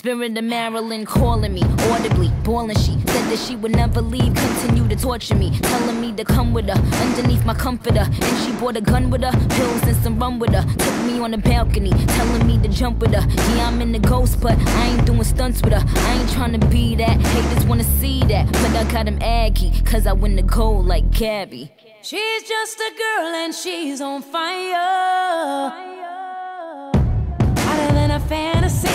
Spirit of Marilyn calling me audibly, boiling. She said that she would never leave, continue to torture me, telling me to come with her underneath my comforter. And she brought a gun with her, pills and some rum with her. Took me on the balcony, telling me to jump with her. Yeah, I'm in the ghost, but I ain't doing stunts with her. I ain't trying to be that, haters wanna see that, but I got him aggy, cause I win the gold like Gabby. She's just a girl and she's on fire, hotter than a fantasy.